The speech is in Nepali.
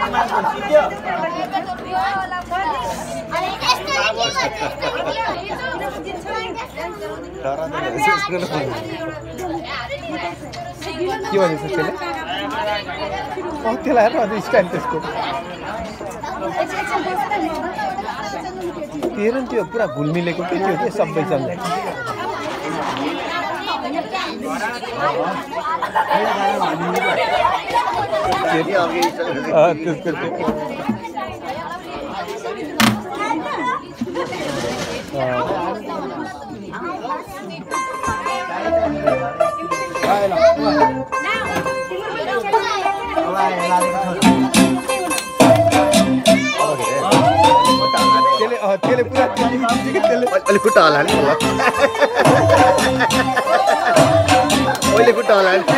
के भन्छ त्यसले त्यसलाई हेर्नु अझै स्टाइल त्यसको तेरो नि त्यो पुरा घुलमिलेको के थियो सबै चल्दै त्यसले पुरा अहिले खुट्टा होला नि अहिले खुट्टा होला नि